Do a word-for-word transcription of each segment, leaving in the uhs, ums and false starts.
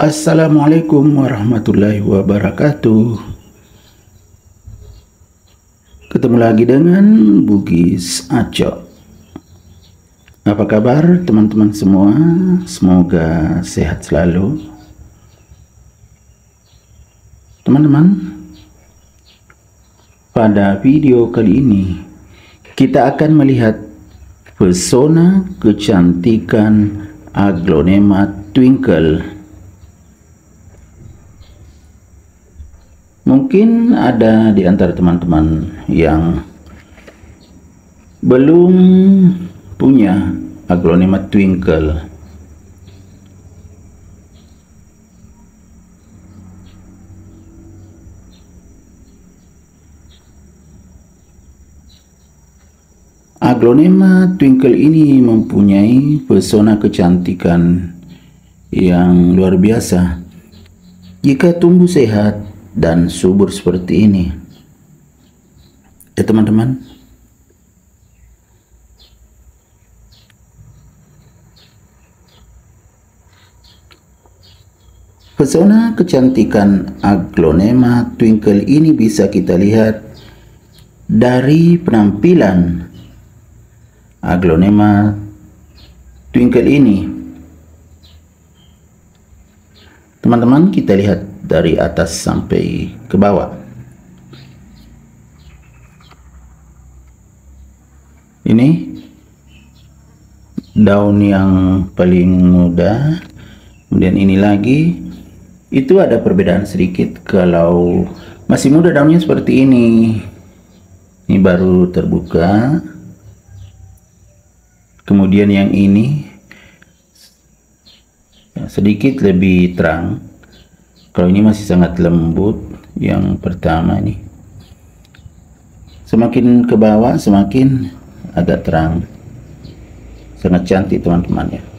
Assalamualaikum warahmatullahi wabarakatuh. Ketemu lagi dengan Bugis Aco. Apa kabar teman-teman semua? Semoga sehat selalu. Teman-teman, pada video kali ini kita akan melihat pesona kecantikan Aglonema twinkle. Mungkin ada di antara teman-teman yang belum punya Aglonema twinkle. Aglonema twinkle ini mempunyai pesona kecantikan yang luar biasa jika tumbuh sehat dan subur seperti ini, ya teman-teman. Pesona kecantikan Aglonema twinkle ini bisa kita lihat dari penampilan Aglonema twinkle ini. Teman-teman, kita lihat dari atas sampai ke bawah. Ini daun yang paling muda, kemudian ini lagi. Itu ada perbedaan sedikit. Kalau masih muda daunnya seperti ini, ini baru terbuka. Kemudian yang ini sedikit lebih terang. Kalau ini masih sangat lembut, yang pertama ini. Semakin ke bawah semakin agak terang. Sangat cantik teman-teman ya.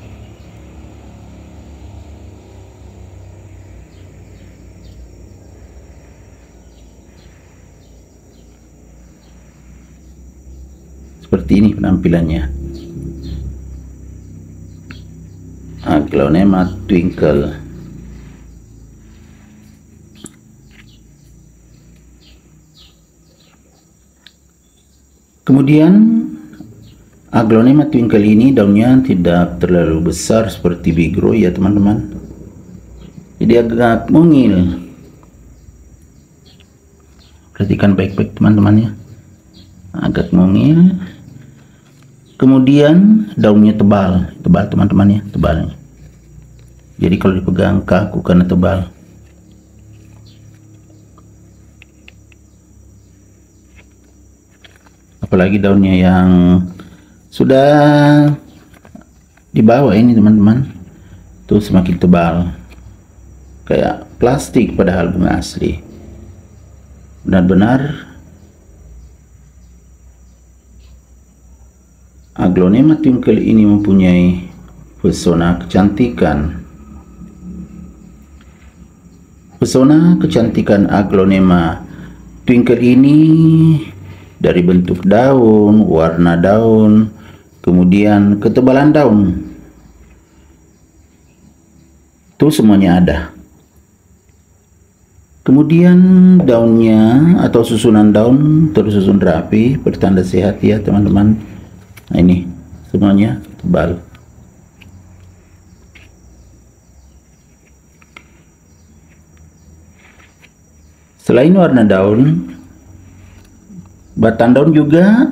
Seperti ini penampilannya. Aglonema twinkle. Kemudian Aglonema twinkle ini daunnya tidak terlalu besar seperti bigro ya teman-teman. Jadi agak mungil. Perhatikan baik-baik teman-teman ya. Agak mungil. Kemudian daunnya tebal, tebal teman-teman ya, tebal. Jadi kalau dipegang kaku karena tebal. Apalagi daunnya yang sudah di bawah ini teman-teman, tuh semakin tebal, kayak plastik padahal bunga asli. Benar-benar Aglonema twinkle ini mempunyai pesona kecantikan. Pesona kecantikan Aglonema twinkle ini dari bentuk daun, warna daun, kemudian ketebalan daun, itu semuanya ada. Kemudian daunnya atau susunan daun tersusun rapi, bertanda sehat ya teman-teman. Nah ini semuanya tebal. Selain warna daun, batang daun juga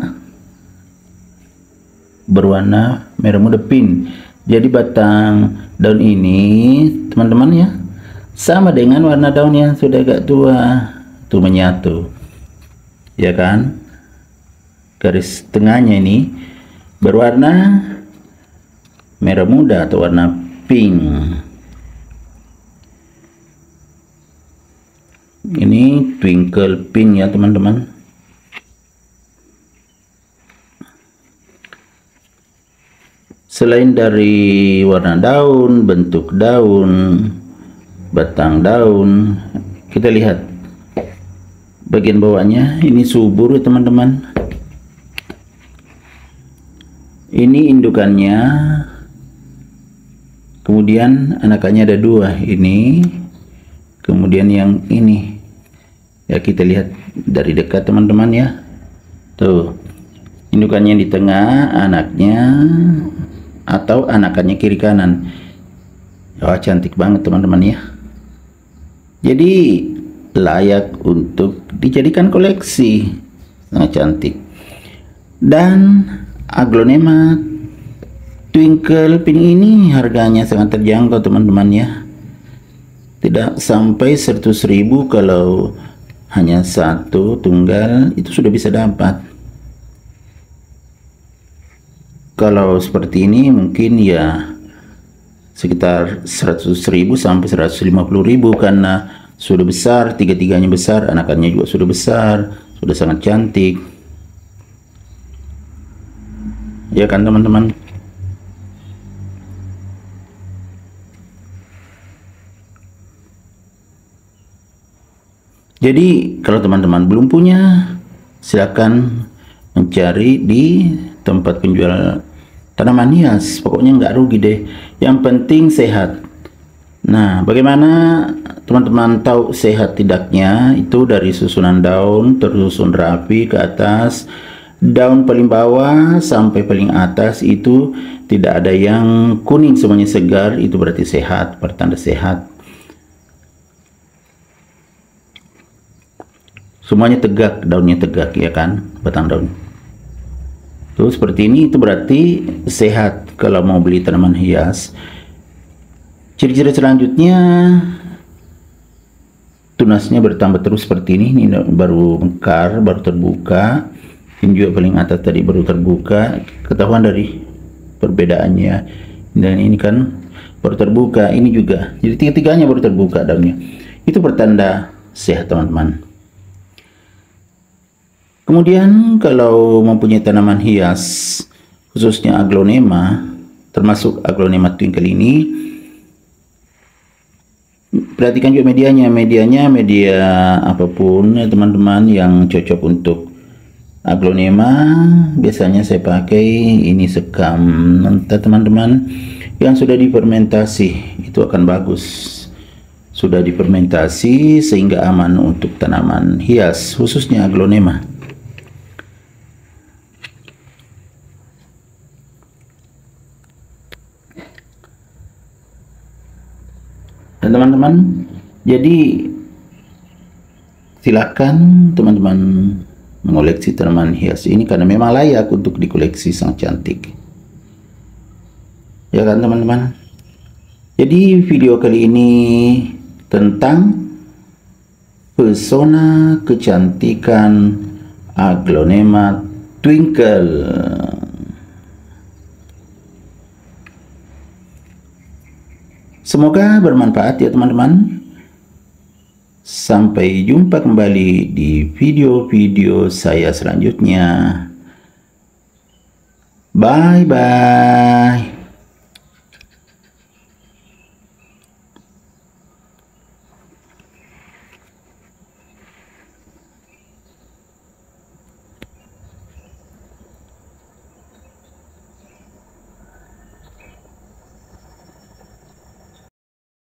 berwarna merah muda pink. Jadi batang daun ini teman-teman ya, sama dengan warna daun yang sudah agak tua, tuh menyatu ya kan. Garis tengahnya ini berwarna merah muda atau warna pink. Ini twinkle pink ya teman-teman. Selain dari warna daun, bentuk daun, batang daun, kita lihat bagian bawahnya ini subur ya teman-teman. Ini indukannya, Kemudian anakannya ada dua, ini kemudian yang ini ya, kita lihat dari dekat teman-teman ya, tuh indukannya di tengah, anaknya atau anakannya kiri kanan. Wah, cantik banget teman-teman ya, jadi layak untuk dijadikan koleksi, sangat cantik. Dan Aglonema Twinkle Pink ini harganya sangat terjangkau teman-teman ya, tidak sampai seratus ribu. Kalau hanya satu tunggal itu sudah bisa dapat. Kalau seperti ini mungkin ya sekitar seratus ribu sampai seratus lima puluh ribu, karena sudah besar, tiga-tiganya besar, anakannya juga sudah besar, sudah sangat cantik ya kan teman-teman. Jadi kalau teman-teman belum punya, silakan mencari di tempat penjual tanaman hias, pokoknya nggak rugi deh, yang penting sehat. Nah, bagaimana teman-teman tahu sehat tidaknya? Itu dari susunan daun tersusun rapi ke atas, daun paling bawah sampai paling atas itu tidak ada yang kuning, semuanya segar, itu berarti sehat, pertanda sehat. Semuanya tegak, daunnya tegak ya kan, batang daun. Tuh seperti ini, itu berarti sehat kalau mau beli tanaman hias. Ciri-ciri selanjutnya, tunasnya bertambah terus seperti ini. Ini baru mekar, baru terbuka. Ini juga paling atas tadi baru terbuka. Ketahuan dari perbedaannya. Dan ini kan baru terbuka, ini juga. Jadi tiga-tiganya baru terbuka daunnya. Itu pertanda sehat teman-teman. Kemudian kalau mempunyai tanaman hias, khususnya Aglonema, termasuk Aglonema Twinkle ini, perhatikan juga medianya. Medianya media apapun ya teman-teman yang cocok untuk Aglonema. Biasanya saya pakai ini sekam mentah teman-teman, yang sudah difermentasi, itu akan bagus. Sudah difermentasi sehingga aman untuk tanaman hias, khususnya Aglonema. Dan teman-teman, jadi silakan teman-teman mengoleksi tanaman hias ini karena memang layak untuk dikoleksi, sangat cantik ya kan teman-teman. Jadi video kali ini tentang pesona kecantikan Aglonema Twinkle. Semoga bermanfaat ya teman-teman. Sampai jumpa kembali di video-video saya selanjutnya. Bye-bye.